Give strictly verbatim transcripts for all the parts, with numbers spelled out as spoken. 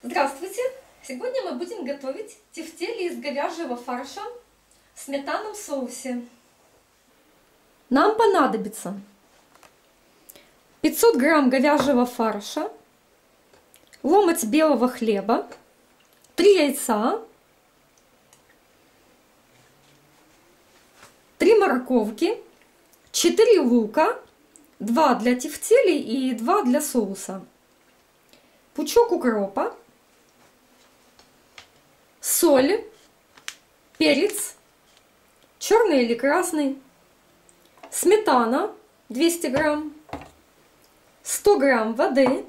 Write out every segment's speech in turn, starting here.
Здравствуйте! Сегодня мы будем готовить тефтели из говяжьего фарша в сметанном соусе. Нам понадобится пятьсот грамм говяжьего фарша, ломоть белого хлеба, три яйца, три морковки, четыре лука, два для тефтелей и два для соуса, пучок укропа, соль, перец, черный или красный, сметана двести грамм, сто грамм воды,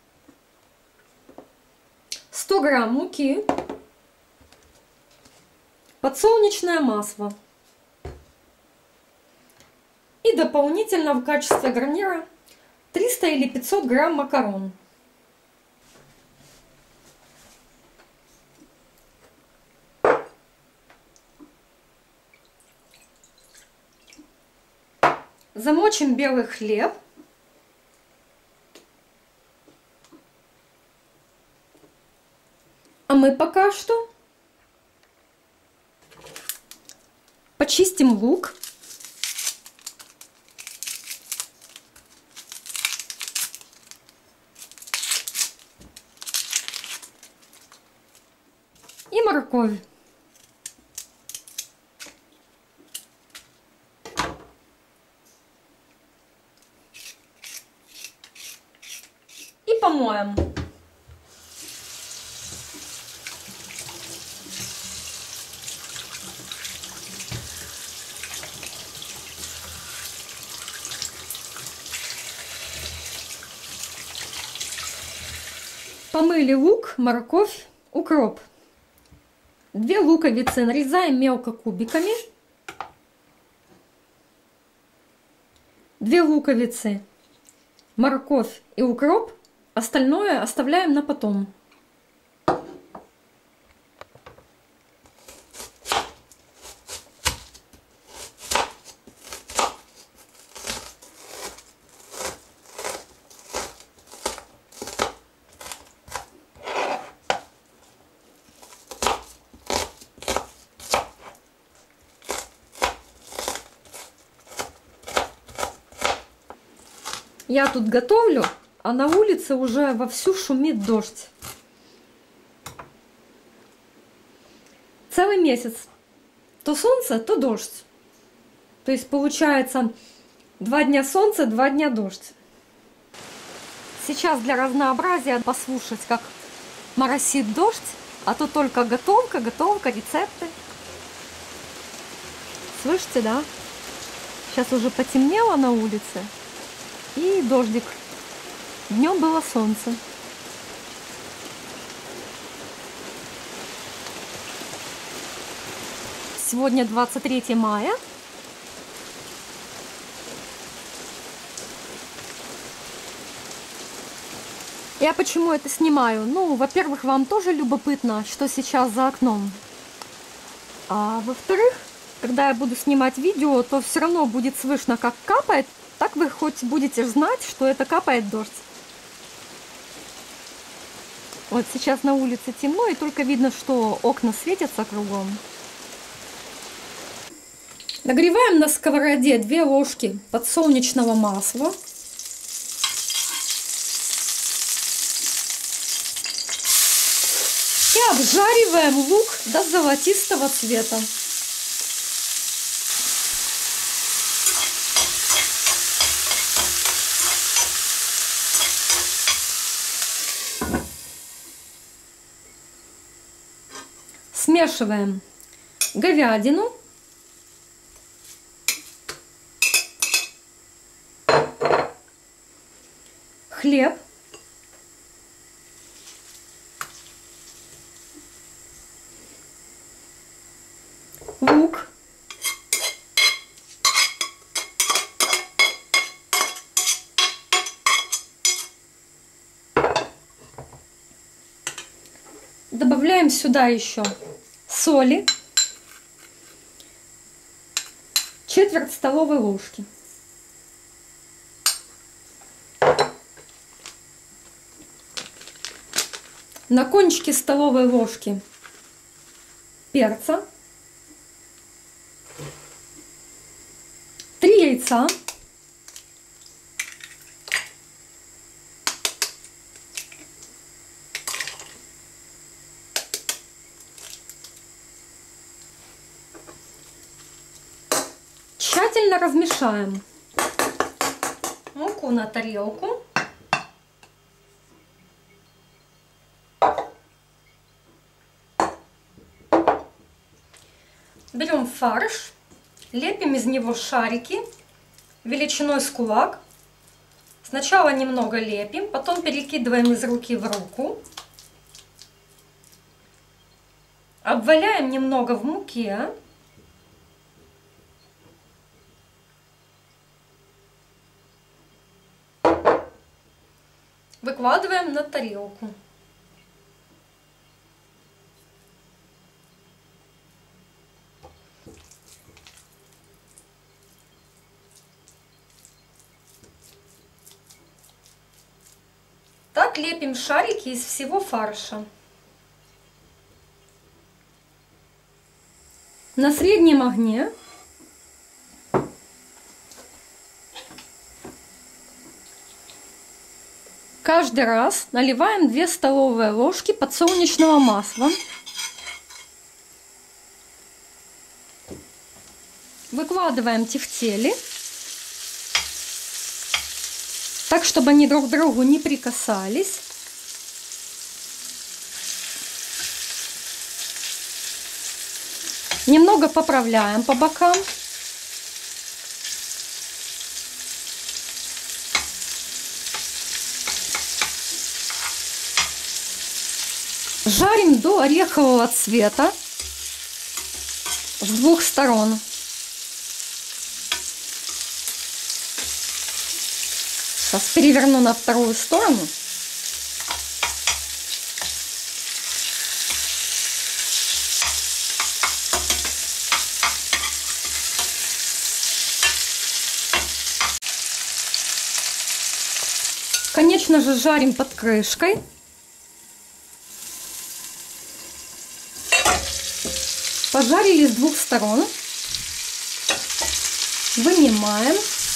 сто грамм муки, подсолнечное масло и дополнительно в качестве гарнира триста или пятьсот грамм макарон. Замочим белый хлеб. А мы пока что почистим лук. И морковь. И помоем. Помыли лук, морковь, укроп. Две луковицы нарезаем мелко кубиками. Две луковицы, морковь и укроп. Остальное оставляем на потом. Я тут готовлю, а на улице уже вовсю шумит дождь. Целый месяц. То солнце, то дождь. То есть получается два дня солнце, два дня дождь. Сейчас для разнообразия послушать, как моросит дождь, а то только готовка, готовка, рецепты. Слышите, да? Сейчас уже потемнело на улице. И дождик. Днем было солнце. Сегодня двадцать третье мая. Я почему это снимаю? Ну, во-первых, вам тоже любопытно, что сейчас за окном. А во-вторых, когда я буду снимать видео, то все равно будет слышно, как капает. Так вы хоть будете знать, что это капает дождь. Вот сейчас на улице темно, и только видно, что окна светятся кругом. Нагреваем на сковороде две ложки подсолнечного масла. И обжариваем лук до золотистого цвета. Смешиваем говядину, хлеб, лук, добавляем сюда еще соли, четверть столовой ложки. на кончике столовой ложки перца, три яйца, тщательно размешаем муку на тарелку. Берем фарш, лепим из него шарики величиной с кулак. Сначала немного лепим, потом перекидываем из руки в руку. Обваляем немного в муке. Выкладываем на тарелку. Так лепим шарики из всего фарша. На среднем огне каждый раз наливаем две столовые ложки подсолнечного масла. Выкладываем тефтели так, чтобы они друг к другу не прикасались. Немного поправляем по бокам. Жарим до орехового цвета с двух сторон. Сейчас переверну на вторую сторону. Конечно же, жарим под крышкой. Пожарили с двух сторон. Вынимаем.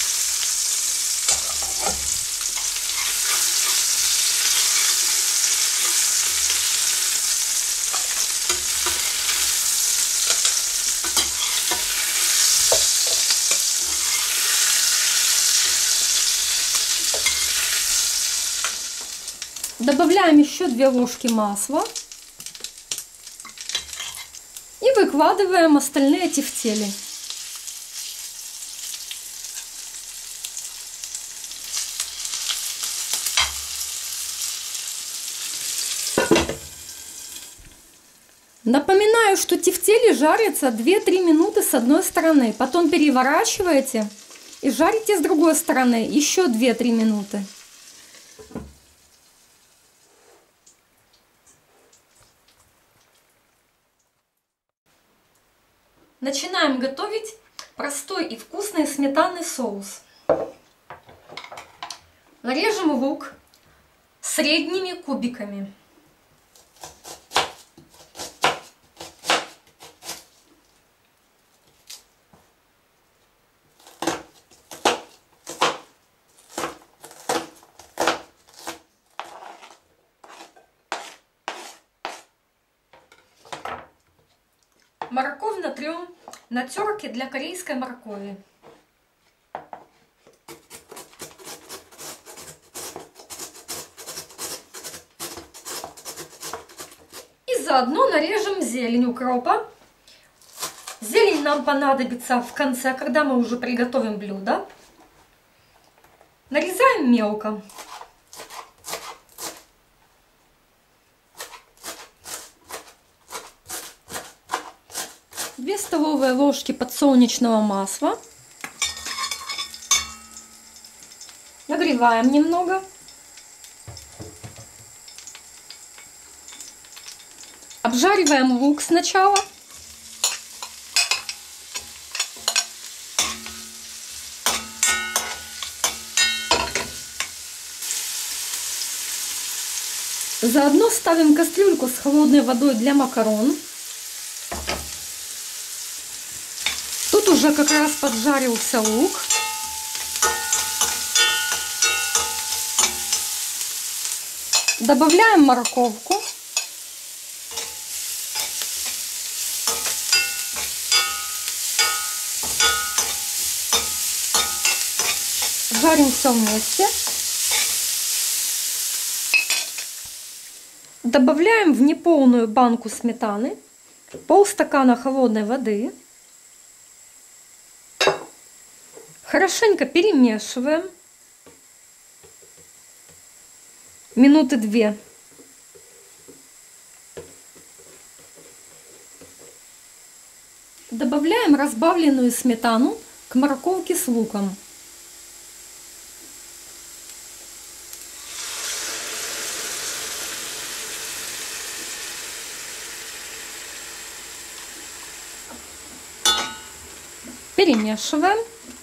Добавляем еще две ложки масла и выкладываем остальные тефтели. Напоминаю, что тефтели жарятся две-три минуты с одной стороны, потом переворачиваете и жарите с другой стороны еще две-три минуты. Начинаем готовить простой и вкусный сметанный соус. Нарежем лук средними кубиками. Морковь натрем на терке для корейской моркови. И заодно нарежем зелень укропа. Зелень нам понадобится в конце, когда мы уже приготовим блюдо. Нарезаем мелко. две столовые ложки подсолнечного масла. Нагреваем немного. Обжариваем лук сначала. Заодно ставим кастрюльку с холодной водой для макарон. Тут уже как раз поджарился лук. Добавляем морковку. Жарим все вместе. Добавляем в неполную банку сметаны полстакана холодной воды. Хорошенько перемешиваем. Минуты две. Добавляем разбавленную сметану к морковке с луком. Перемешиваем.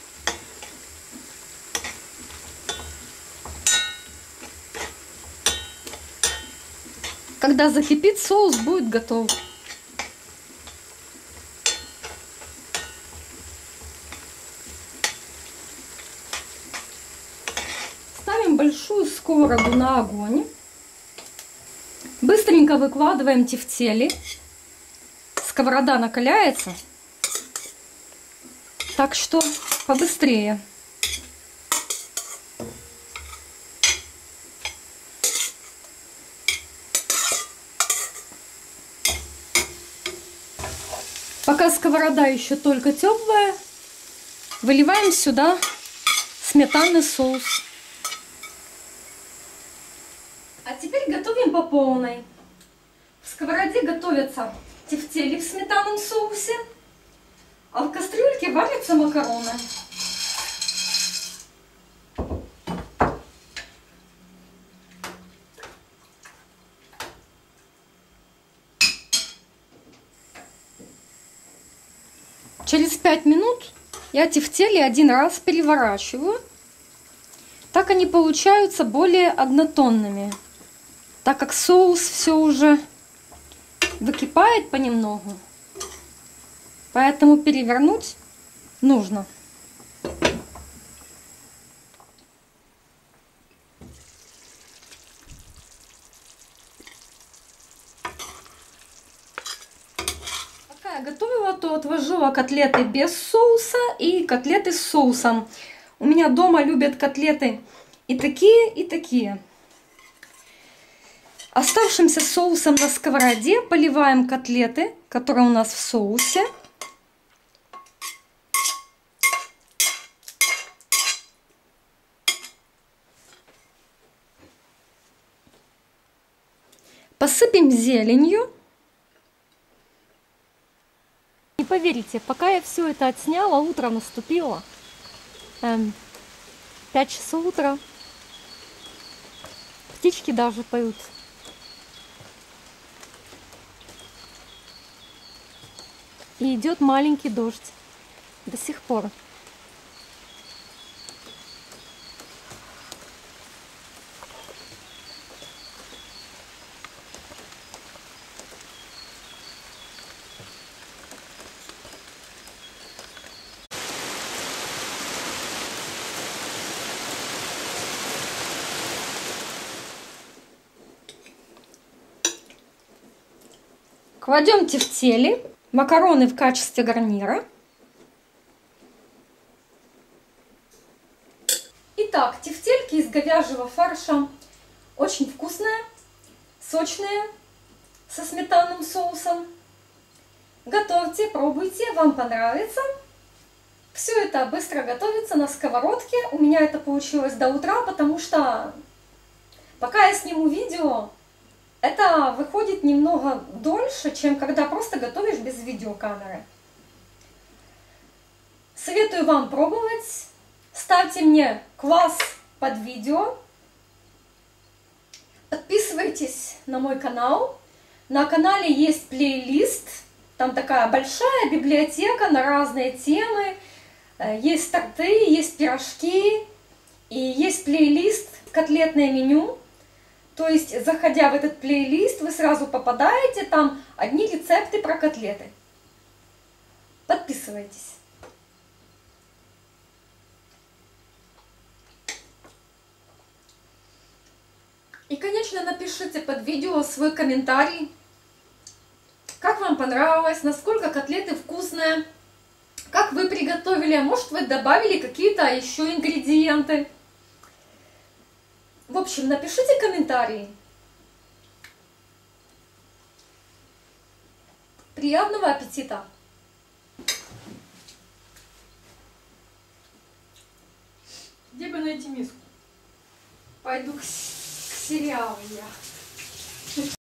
Когда закипит, соус будет готов. Ставим большую сковороду на огонь. Быстренько выкладываем тефтели. Сковорода накаляется, так что побыстрее. Пока сковорода еще только теплая, выливаем сюда сметанный соус. А теперь готовим по полной. В сковороде готовятся тефтели в сметанном соусе, а в кастрюльке варятся макароны. Через пять минут я тефтели один раз переворачиваю. Так они получаются более однотонными, так как соус все уже выкипает понемногу. Поэтому перевернуть нужно. Пока я готовила, то отвожу котлеты без соуса и котлеты с соусом. У меня дома любят котлеты и такие, и такие. Оставшимся соусом на сковороде поливаем котлеты, которые у нас в соусе. Посыпем зеленью. Не поверите, пока я все это отсняла, утро наступило. Эм, пять часов утра. Птички даже поют. И идет маленький дождь до сих пор. Кладем тефтели, макароны в качестве гарнира. Итак, тефтельки из говяжьего фарша очень вкусные, сочные, со сметанным соусом. Готовьте, пробуйте, вам понравится. Все это быстро готовится на сковородке. У меня это получилось до утра, потому что пока я сниму видео, это выходит немного дольше, чем когда просто готовишь без видеокамеры. Советую вам пробовать. Ставьте мне класс под видео. Подписывайтесь на мой канал. На канале есть плейлист. Там такая большая библиотека на разные темы. Есть торты, есть пирожки. И есть плейлист «Котлетное меню». То есть, заходя в этот плейлист, вы сразу попадаете, там одни рецепты про котлеты. Подписывайтесь. И, конечно, напишите под видео свой комментарий, как вам понравилось, насколько котлеты вкусные, как вы приготовили, а может вы добавили какие-то еще ингредиенты. В общем, напишите комментарии. Приятного аппетита! Где бы найти миску? Пойду к, к сериалу я.